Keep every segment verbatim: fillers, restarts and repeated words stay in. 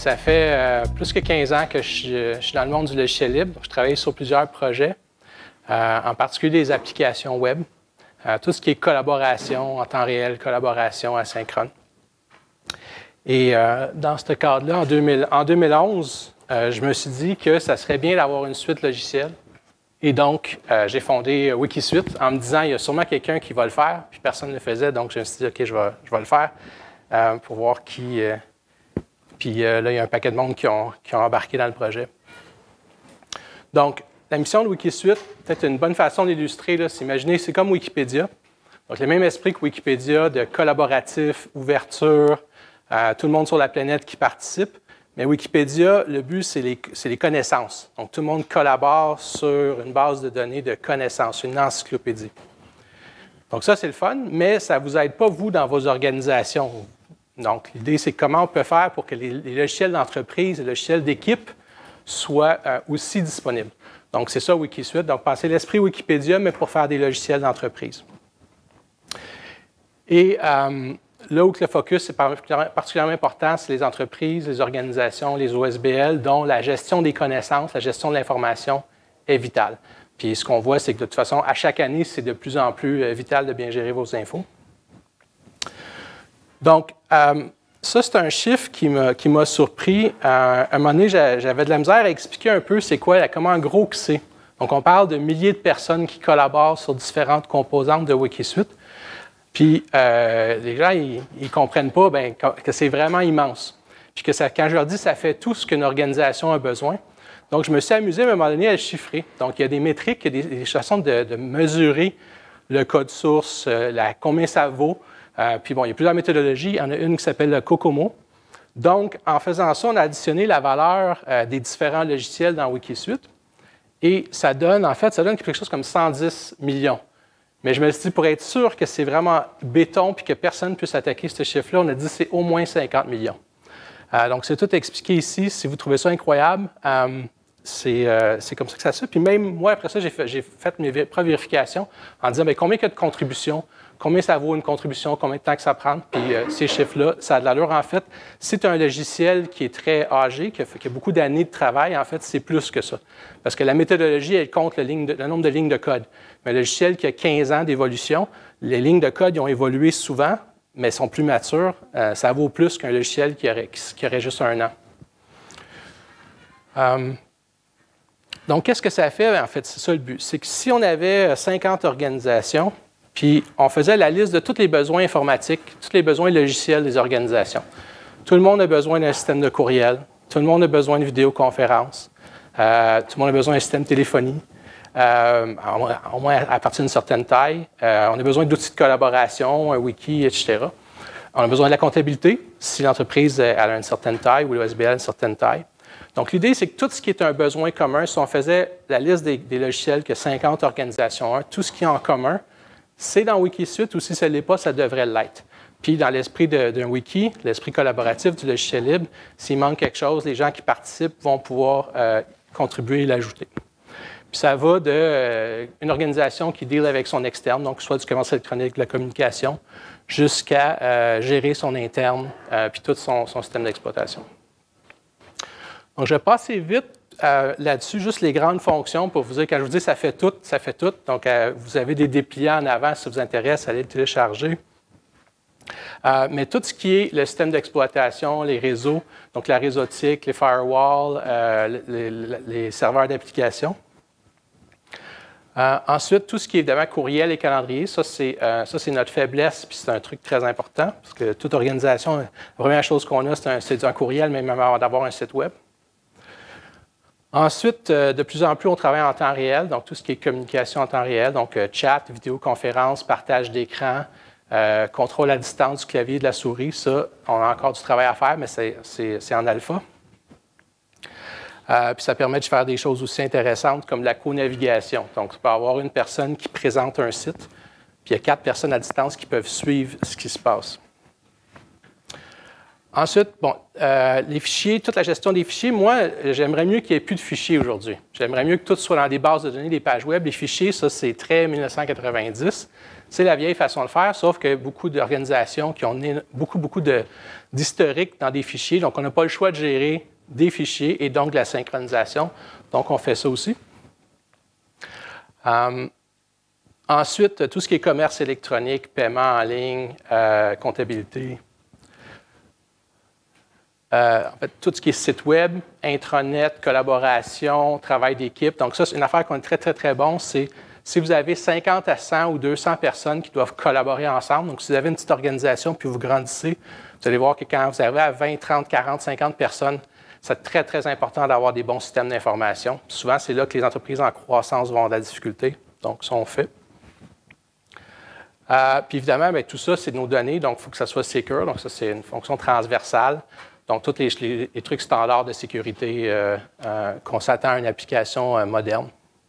ça fait euh, plus que quinze ans que je, je suis dans le monde du logiciel libre. Donc, je travaille sur plusieurs projets, euh, en particulier des applications web, euh, tout ce qui est collaboration en temps réel, collaboration asynchrone. Et euh, dans ce cadre-là, en, deux mille, en deux mille onze, euh, je me suis dit que ça serait bien d'avoir une suite logicielle. Et donc, euh, j'ai fondé Wikisuite en me disant, il y a sûrement quelqu'un qui va le faire, puis personne ne le faisait. Donc, je me suis dit, OK, je vais, je vais le faire euh, pour voir qui... Euh, puis euh, là, il y a un paquet de monde qui ont, qui ont embarqué dans le projet. Donc, la mission de Wikisuite, peut-être une bonne façon d'illustrer, c'est imaginer, c'est comme Wikipédia. Donc, le même esprit que Wikipédia, de collaboratif, ouverture, euh, tout le monde sur la planète qui participe. Mais Wikipédia, le but, c'est les, c'est les connaissances. Donc, tout le monde collabore sur une base de données de connaissances, une encyclopédie. Donc, ça, c'est le fun, mais ça ne vous aide pas, vous, dans vos organisations. Donc, l'idée, c'est comment on peut faire pour que les, les logiciels d'entreprise, les logiciels d'équipe soient euh, aussi disponibles. Donc, c'est ça, Wikisuite. Donc, pensez l'esprit Wikipédia, mais pour faire des logiciels d'entreprise. Et euh, là où le focus est particulièrement important, c'est les entreprises, les organisations, les O S B L, dont la gestion des connaissances, la gestion de l'information est vitale. Puis ce qu'on voit, c'est que de toute façon, à chaque année, c'est de plus en plus vital de bien gérer vos infos. Donc, euh, ça, c'est un chiffre qui m'a, qui m'a surpris. Euh, à un moment donné, j'avais de la misère à expliquer un peu c'est quoi, comment gros que c'est. Donc, on parle de milliers de personnes qui collaborent sur différentes composantes de Wikisuite. Puis, euh, les gens, ils ne comprennent pas bien, que c'est vraiment immense. Puis que ça, quand je leur dis, ça fait tout ce qu'une organisation a besoin. Donc, je me suis amusé à un moment donné à le chiffrer. Donc, il y a des métriques, il y a des, des façons de, de mesurer le code source, euh, la, combien ça vaut. Euh, puis, bon, il y a plusieurs méthodologies. Il y en a une qui s'appelle le COCOMO. Donc, en faisant ça, on a additionné la valeur euh, des différents logiciels dans Wikisuite. Et ça donne, en fait, ça donne quelque chose comme cent dix millions. Mais je me suis dit, pour être sûr que c'est vraiment béton et que personne ne puisse attaquer ce chiffre-là, on a dit que c'est au moins cinquante millions. Euh, donc, c'est tout expliqué ici. Si vous trouvez ça incroyable, euh, c'est, euh, c'est comme ça que ça se fait. Puis même moi, après ça, j'ai fait, j'ai fait mes propres vérifications en disant, bien, combien il y a de contributions, combien ça vaut une contribution, combien de temps que ça prend. Puis euh, ces chiffres-là, ça a de l'allure. En fait, si tu as un logiciel qui est très âgé, qui a, qui a beaucoup d'années de travail, en fait, c'est plus que ça. Parce que la méthodologie, elle compte le, ligne de, le nombre de lignes de code. Mais un logiciel qui a quinze ans d'évolution, les lignes de code ils ont évolué souvent, mais sont plus matures. Euh, ça vaut plus qu'un logiciel qui aurait, qui aurait juste un an. Euh, donc, qu'est-ce que ça fait? En fait, c'est ça le but. C'est que si on avait cinquante organisations, puis on faisait la liste de tous les besoins informatiques, tous les besoins logiciels des organisations. Tout le monde a besoin d'un système de courriel. Tout le monde a besoin de vidéoconférence. Euh, tout le monde a besoin d'un système de téléphonie. Euh, au moins à partir d'une certaine taille. Euh, on a besoin d'outils de collaboration, un wiki, et cetera. On a besoin de la comptabilité, si l'entreprise a une certaine taille ou l'O S B L a une certaine taille. Donc, l'idée, c'est que tout ce qui est un besoin commun, si on faisait la liste des, des logiciels que cinquante organisations ont, tout ce qui est en commun, c'est dans Wikisuite, ou si ce ne l'est pas, ça devrait l'être. Puis, dans l'esprit de, d'un wiki, l'esprit collaboratif du logiciel libre, s'il manque quelque chose, les gens qui participent vont pouvoir euh, contribuer et l'ajouter. Puis ça va d'une euh, organisation qui deal avec son externe, donc soit du commerce électronique, de la communication, jusqu'à euh, gérer son interne, euh, puis tout son, son système d'exploitation. Donc, je vais passer vite euh, là-dessus, juste les grandes fonctions pour vous dire, quand je vous dis ça fait tout, ça fait tout. Donc, euh, vous avez des dépliants en avant, si ça vous intéresse, allez le télécharger. Euh, mais tout ce qui est le système d'exploitation, les réseaux, donc la réseautique, les firewalls, euh, les, les, les serveurs d'application. Euh, ensuite, tout ce qui est évidemment courriel et calendrier, ça c'est, euh, ça, c'est notre faiblesse, puis c'est un truc très important, parce que toute organisation, la première chose qu'on a, c'est un, c'est un courriel, même avant d'avoir un site web. Ensuite, euh, de plus en plus, on travaille en temps réel, donc tout ce qui est communication en temps réel, donc euh, chat, vidéoconférence, partage d'écran, euh, contrôle à distance du clavier et de la souris, ça, on a encore du travail à faire, mais c'est, c'est, c'est en alpha. Euh, puis ça permet de faire des choses aussi intéressantes comme la co-navigation. Donc, tu peux avoir une personne qui présente un site, puis il y a quatre personnes à distance qui peuvent suivre ce qui se passe. Ensuite, bon, euh, les fichiers, toute la gestion des fichiers, moi, j'aimerais mieux qu'il n'y ait plus de fichiers aujourd'hui. J'aimerais mieux que tout soit dans des bases de données, des pages web. Les fichiers, ça, c'est très mille neuf cent quatre-vingt-dix. C'est la vieille façon de faire, sauf que beaucoup d'organisations qui ont beaucoup, beaucoup d'historique dans des fichiers, donc on n'a pas le choix de gérer des fichiers et donc de la synchronisation. Donc, on fait ça aussi. Um, ensuite, tout ce qui est commerce électronique, paiement en ligne, euh, comptabilité. Euh, en fait, tout ce qui est site web, intranet, collaboration, travail d'équipe. Donc, ça, c'est une affaire qu'on est très, très, très bon. C'est si vous avez cinquante à cent ou deux cents personnes qui doivent collaborer ensemble. Donc, si vous avez une petite organisation puis vous grandissez, vous allez voir que quand vous arrivez à vingt, trente, quarante, cinquante personnes, c'est très, très important d'avoir des bons systèmes d'information. Souvent, c'est là que les entreprises en croissance vont avoir de la difficulté. Donc, ça, on fait. Euh, puis, évidemment, bien, tout ça, c'est nos données. Donc, il faut que ça soit secure. Donc, ça, c'est une fonction transversale. Donc, tous les, les, les trucs standards de sécurité euh, euh, qu'on s'attend à une application euh, moderne.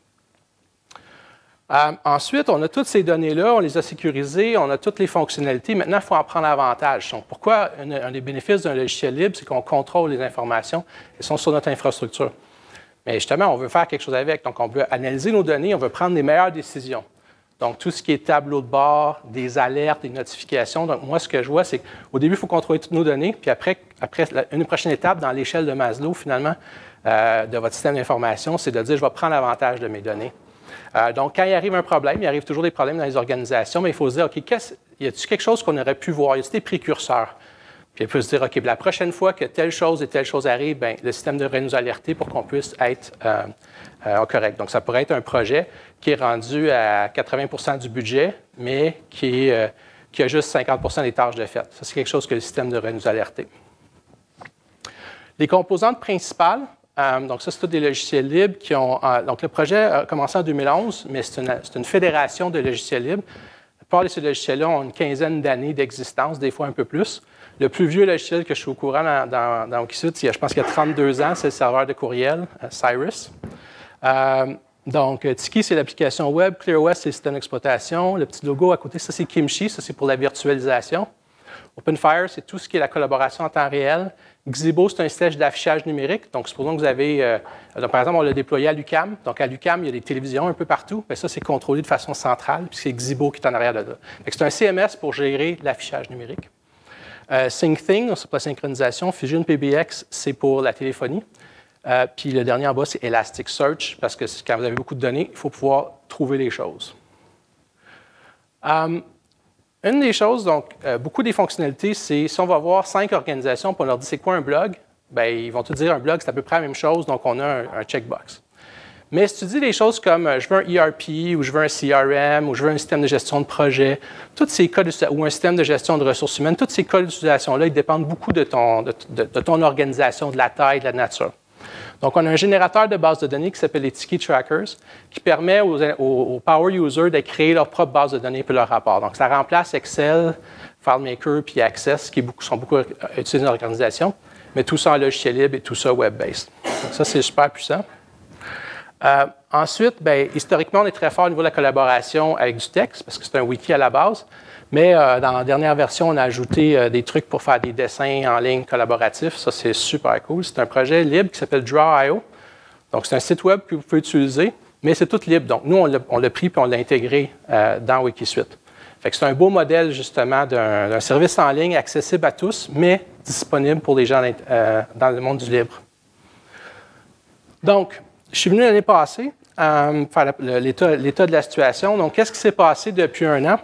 Euh, ensuite, on a toutes ces données-là, on les a sécurisées, on a toutes les fonctionnalités. Maintenant, il faut en prendre avantage. Donc, pourquoi un, un des bénéfices d'un logiciel libre, c'est qu'on contrôle les informations qui sont sur notre infrastructure. Mais justement, on veut faire quelque chose avec. Donc, on veut analyser nos données, on veut prendre les meilleures décisions. Donc, tout ce qui est tableau de bord, des alertes, des notifications. Donc, moi, ce que je vois, c'est qu'au début, il faut contrôler toutes nos données. Puis après, après une prochaine étape dans l'échelle de Maslow, finalement, euh, de votre système d'information, c'est de dire, je vais prendre avantage de mes données. Euh, donc, quand il arrive un problème, il arrive toujours des problèmes dans les organisations, mais il faut se dire, OK, y a-t-il quelque chose qu'on aurait pu voir? Y a-t-il des précurseurs? Puis il peut se dire, OK, la prochaine fois que telle chose et telle chose arrive, bien, le système devrait nous alerter pour qu'on puisse être euh, euh, correct. Donc, ça pourrait être un projet qui est rendu à quatre-vingts pour cent du budget, mais qui, est, euh, qui a juste cinquante pour cent des tâches de fait. Ça, c'est quelque chose que le système devrait nous alerter. Les composantes principales, euh, donc ça, c'est tous des logiciels libres qui ont... Euh, donc, le projet a commencé en deux mille onze, mais c'est une, c'est une fédération de logiciels libres. La plupart de ces logiciels-là ont une quinzaine d'années d'existence, des fois un peu plus. Le plus vieux logiciel que je suis au courant dans, dans, dans Wikisuite, je pense qu'il y a trente-deux ans, c'est le serveur de courriel, euh, Cyrus. Euh, donc, Tiki, c'est l'application web. ClearOS, c'est le système d'exploitation. Le petit logo à côté, ça, c'est Kimchi, ça, c'est pour la virtualisation. OpenFire, c'est tout ce qui est la collaboration en temps réel. Xibo, c'est un système d'affichage numérique. Donc, supposons que vous avez, euh, donc, par exemple, on l'a déployé à l'U Q A M. Donc, à l'U Q A M, il y a des télévisions un peu partout. Bien, ça, c'est contrôlé de façon centrale, puis c'est Xibo qui est en arrière de là. C'est un C M S pour gérer l'affichage numérique. Euh, SyncThing, c'est pour la synchronisation. Fusion P B X, c'est pour la téléphonie. Euh, puis le dernier en bas, c'est Elasticsearch, parce que quand vous avez beaucoup de données, il faut pouvoir trouver les choses. Um, une des choses, donc, euh, beaucoup des fonctionnalités, c'est si on va voir cinq organisations, puis on leur dit c'est quoi un blog, bien, ils vont te dire un blog, c'est à peu près la même chose, donc on a un, un checkbox. Mais si tu dis des choses comme euh, je veux un E R P, ou je veux un C R M, ou je veux un système de gestion de projet, tous ces cas de, ou un système de gestion de ressources humaines, tous ces cas d'utilisation-là, ils dépendent beaucoup de ton, de, de, de ton organisation, de la taille, de la nature. Donc, on a un générateur de base de données qui s'appelle les Tiki Trackers, qui permet aux, aux, aux power users de créer leur propre base de données pour leur rapport. Donc, ça remplace Excel, FileMaker puis Access, qui beaucoup, sont beaucoup utilisés dans l'organisation, mais tout ça en logiciel libre et tout ça web-based. Donc, ça, c'est super puissant. Euh, ensuite, bien, historiquement, on est très fort au niveau de la collaboration avec du texte, parce que c'est un wiki à la base. Mais euh, dans la dernière version, on a ajouté euh, des trucs pour faire des dessins en ligne collaboratifs. Ça, c'est super cool. C'est un projet libre qui s'appelle Draw point i o. Donc, c'est un site web que vous pouvez utiliser, mais c'est tout libre. Donc, nous, on l'a pris et on l'a intégré euh, dans Wikisuite. Fait que c'est un beau modèle, justement, d'un service en ligne accessible à tous, mais disponible pour les gens euh, dans le monde du libre. Donc, je suis venu l'année passée euh, faire l'état de la situation. Donc, qu'est-ce qui s'est passé depuis un an?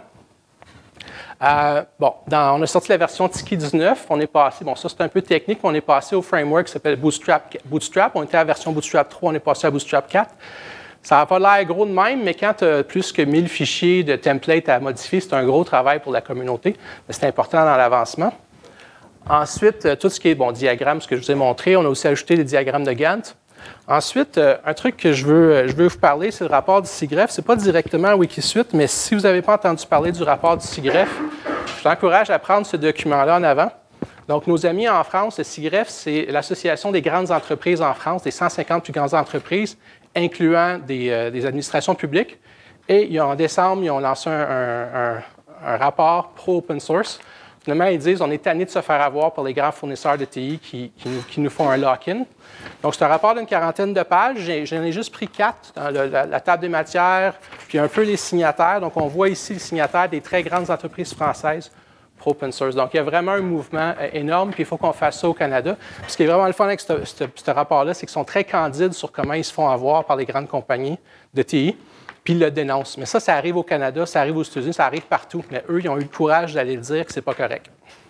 Euh, bon, dans, on a sorti la version Tiki dix-neuf. On est passé, bon, ça c'est un peu technique, on est passé au framework qui s'appelle Bootstrap, Bootstrap. On était à la version Bootstrap trois, on est passé à Bootstrap quatre. Ça n'a pas l'air gros de même, mais quand tu as plus que mille fichiers de templates à modifier, c'est un gros travail pour la communauté. Mais c'est important dans l'avancement. Ensuite, tout ce qui est, bon, diagramme, ce que je vous ai montré, on a aussi ajouté les diagrammes de Gantt. Ensuite, euh, un truc que je veux, je veux vous parler, c'est le rapport du SIGREPH. Ce n'est pas directement à Wikisuite, mais si vous n'avez pas entendu parler du rapport du SIGREPH, je vous encourage à prendre ce document-là en avant. Donc, nos amis en France, le SIGREPH, c'est l'Association des grandes entreprises en France, des cent cinquante plus grandes entreprises, incluant des, euh, des administrations publiques. Et en décembre, ils ont lancé un, un, un, un rapport pro-open source Finalement, ils disent on est tanné de se faire avoir par les grands fournisseurs de T I qui, qui, nous, qui nous font un lock-in. Donc, c'est un rapport d'une quarantaine de pages. J'en ai, ai juste pris quatre, dans le, la, la table des matières, puis un peu les signataires. Donc, on voit ici les signataires des très grandes entreprises françaises pour open source. Donc, il y a vraiment un mouvement euh, énorme, puis il faut qu'on fasse ça au Canada. Puis, ce qui est vraiment le fun avec ce, ce, ce rapport-là, c'est qu'ils sont très candides sur comment ils se font avoir par les grandes compagnies de T I, puis ils le dénoncent. Mais ça, ça arrive au Canada, ça arrive aux États-Unis, ça arrive partout. Mais eux, ils ont eu le courage d'aller le dire que ce n'est pas correct.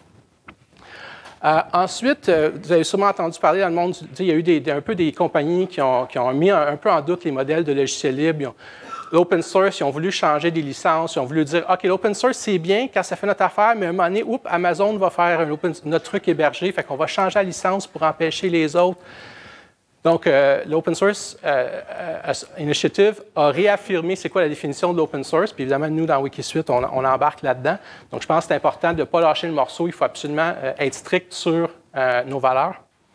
Euh, ensuite, euh, vous avez sûrement entendu parler dans le monde, il y a eu des, des, un peu des compagnies qui ont, qui ont mis un, un peu en doute les modèles de logiciels libres. L'open source, ils ont voulu changer des licences, ils ont voulu dire, OK, l'open source, c'est bien quand ça fait notre affaire, mais à un moment donné, oups, Amazon va faire un open, notre truc hébergé, fait qu'on va changer la licence pour empêcher les autres. Donc, euh, l'Open Source euh, euh, Initiative a réaffirmé c'est quoi la définition de l'open source. Puis évidemment, nous, dans Wikisuite, on, on embarque là-dedans. Donc, je pense que c'est important de ne pas lâcher le morceau. Il faut absolument euh, être strict sur euh, nos valeurs.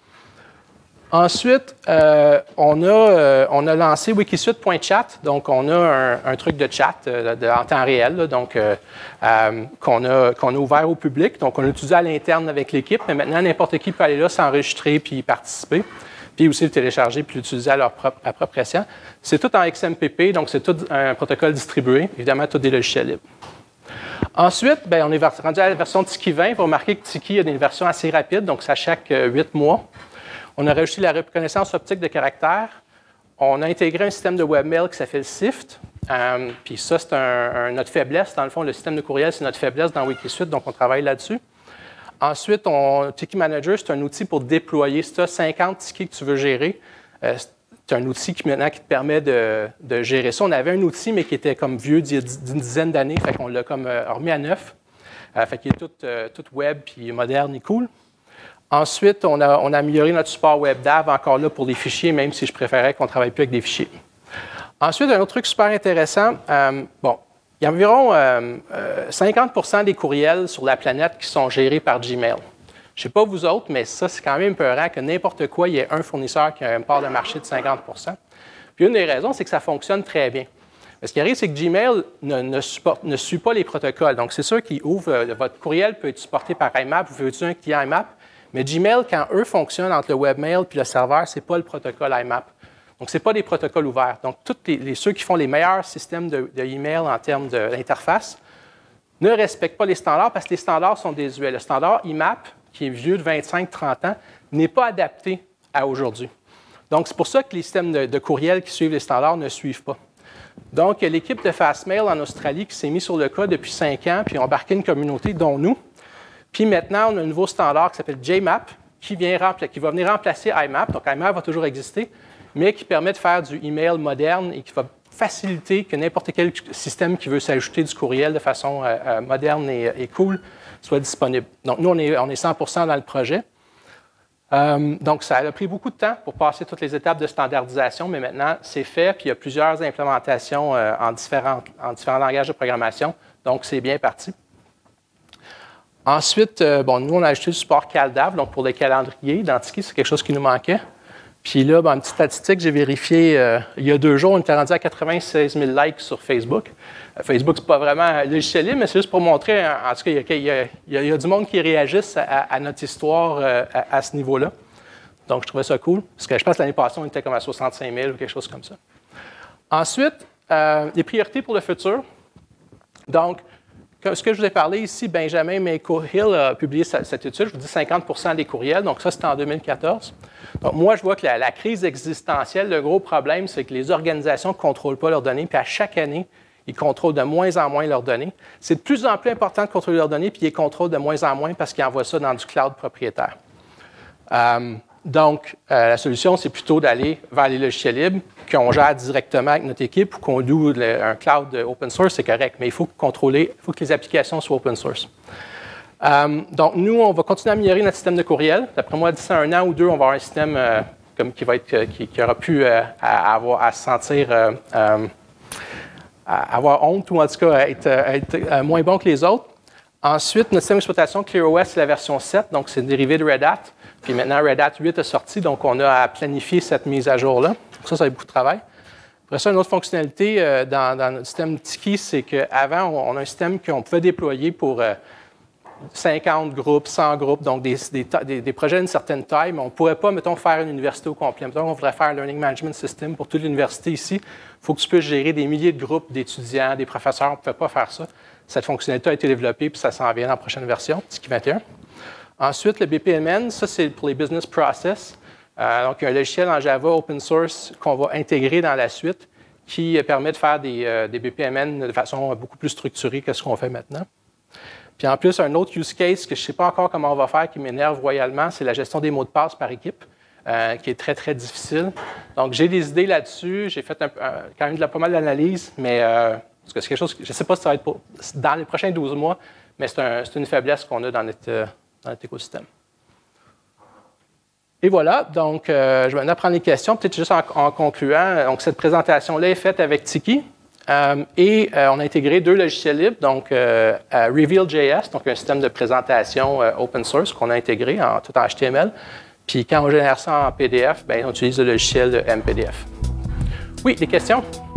Ensuite, euh, on, a, euh, on a lancé Wikisuite point chat. Donc, on a un, un truc de chat euh, de, en temps réel là, donc, euh, euh, qu'on a, qu'on a ouvert au public. Donc, on l'a utilisé à l'interne avec l'équipe, mais maintenant, n'importe qui peut aller là, s'enregistrer puis y participer. Puis aussi le télécharger puis l'utiliser à leur propre appropriation. C'est tout en X M P P, donc c'est tout un protocole distribué, évidemment, tout des logiciels libres. Ensuite, bien, on est rendu à la version Tiki vingt. Vous remarquez que Tiki a des versions assez rapides, donc c'est à chaque huit mois. On a rajouté la reconnaissance optique de caractères. On a intégré un système de webmail qui s'appelle Sift. Euh, puis ça, c'est un, un, notre faiblesse. Dans le fond, le système de courriel, c'est notre faiblesse dans Wikisuite, donc on travaille là-dessus. Ensuite, on, Tiki Manager, c'est un outil pour déployer. Si tu as cinquante tickets que tu veux gérer, euh, c'est un outil qui, maintenant, qui te permet de, de gérer ça. On avait un outil, mais qui était comme vieux d'une dizaine d'années, fait qu'on l'a comme euh, remis à neuf. Euh, fait qu'il est tout, euh, tout web, puis moderne et cool. Ensuite, on a, on a amélioré notre support WebDAV, encore là, pour les fichiers, même si je préférais qu'on ne travaille plus avec des fichiers. Ensuite, un autre truc super intéressant, euh, bon, il y a environ euh, euh, cinquante pour cent des courriels sur la planète qui sont gérés par Gmail. Je ne sais pas vous autres, mais ça, c'est quand même peurant que n'importe quoi, il y ait un fournisseur qui a une part de marché de cinquante pour cent. Puis une des raisons, c'est que ça fonctionne très bien. Mais ce qui arrive, c'est que Gmail ne, ne, supporte, ne suit pas les protocoles. Donc, c'est sûr qu'il ouvre, euh, votre courriel peut être supporté par I M A P, vous pouvez utiliser un client I M A P, mais Gmail, quand eux fonctionnent entre le webmail et le serveur, ce n'est pas le protocole I M A P. Donc, ce n'est pas des protocoles ouverts. Donc, tous les, les, ceux qui font les meilleurs systèmes de, de email en termes d'interface ne respectent pas les standards parce que les standards sont désuets. Le standard I M A P, qui est vieux de vingt-cinq à trente ans, n'est pas adapté à aujourd'hui. Donc, c'est pour ça que les systèmes de, de courriel qui suivent les standards ne suivent pas. Donc, il y a l'équipe de Fastmail en Australie qui s'est mise sur le cas depuis cinq ans, puis ont embarqué une communauté, dont nous. Puis maintenant, on a un nouveau standard qui s'appelle J M A P, qui, vient qui va venir remplacer I M A P. Donc, I M A P va toujours exister, mais qui permet de faire du email moderne et qui va faciliter que n'importe quel système qui veut s'ajouter du courriel de façon euh, euh, moderne et, et cool soit disponible. Donc, nous, on est, on est cent pour cent dans le projet. Euh, donc, ça a pris beaucoup de temps pour passer toutes les étapes de standardisation, mais maintenant, c'est fait, puis il y a plusieurs implémentations euh, en, différents, en différents langages de programmation. Donc, c'est bien parti. Ensuite, euh, bon, nous, on a ajouté le support CalDAV, donc pour les calendriers. Dans Tiki, c'est quelque chose qui nous manquait. Puis là, ben, une petite statistique, j'ai vérifié, euh, il y a deux jours, on était rendu à quatre-vingt-seize mille likes sur Facebook. Euh, Facebook, c'est pas vraiment logiciel libre, mais c'est juste pour montrer, en, en tout cas, il y, a, il, y a, il y a du monde qui réagisse à, à notre histoire euh, à, à ce niveau-là. Donc, je trouvais ça cool, parce que je pense que l'année passée, on était comme à soixante-cinq mille ou quelque chose comme ça. Ensuite, euh, les priorités pour le futur. Donc, ce que je vous ai parlé ici, Benjamin Mako-Hill a publié cette étude. Je vous dis cinquante pour cent des courriels. Donc, ça, c'était en deux mille quatorze. Donc, moi, je vois que la, la crise existentielle, le gros problème, c'est que les organisations ne contrôlent pas leurs données. Puis, à chaque année, ils contrôlent de moins en moins leurs données. C'est de plus en plus important de contrôler leurs données, puis ils les contrôlent de moins en moins parce qu'ils envoient ça dans du cloud propriétaire. Euh, donc, euh, la solution, c'est plutôt d'aller vers les logiciels libres qu'on gère directement avec notre équipe ou qu'on loue le, un cloud open source, c'est correct, mais il faut contrôler, il faut que les applications soient open source. Euh, donc, nous, on va continuer à améliorer notre système de courriel. D'après moi, d'ici un an ou deux, on va avoir un système euh, comme qui, va être, qui, qui aura pu euh, à, avoir, à se sentir, euh, euh, à avoir honte ou en tout cas à être, à être euh, moins bon que les autres. Ensuite, notre système d'exploitation ClearOS, c'est la version sept, donc c'est dérivé de Red Hat. Puis maintenant, Red Hat huit est sorti, donc on a à planifier cette mise à jour-là. Donc ça, ça a beaucoup de travail. Après ça, une autre fonctionnalité euh, dans, dans notre système Tiki, c'est qu'avant, on, on a un système qu'on pouvait déployer pour, euh, cinquante groupes, cent groupes, donc des, des, des projets d'une certaine taille, mais on ne pourrait pas, mettons, faire une université au complet. Mettons, on voudrait faire un Learning Management System pour toute l'université ici. Il faut que tu puisses gérer des milliers de groupes d'étudiants, des professeurs. On ne pouvait pas faire ça. Cette fonctionnalité a été développée, puis ça s'en vient dans la prochaine version, Tiki vingt et un. Ensuite, le B P M N, ça, c'est pour les business process. Euh, donc, il y a un logiciel en Java open source qu'on va intégrer dans la suite qui permet de faire des, euh, des B P M N de façon beaucoup plus structurée que ce qu'on fait maintenant. Puis en plus, un autre use case que je ne sais pas encore comment on va faire qui m'énerve royalement, c'est la gestion des mots de passe par équipe, euh, qui est très, très difficile. Donc, j'ai des idées là-dessus. J'ai fait un, un, quand même de la, pas mal d'analyse, mais euh, parce que c'est quelque chose que je ne sais pas si ça va être pour, dans les prochains douze mois, mais c'est un, une faiblesse qu'on a dans notre, euh, dans notre écosystème. Et voilà, donc euh, je vais maintenant prendre les questions, peut-être juste en, en concluant. Donc, cette présentation-là est faite avec Tiki euh, et euh, on a intégré deux logiciels libres, donc euh, Reveal.js, donc un système de présentation euh, open source qu'on a intégré en, tout en H T M L. Puis quand on génère ça en P D F, bien, on utilise le logiciel M P D F. Oui, des questions?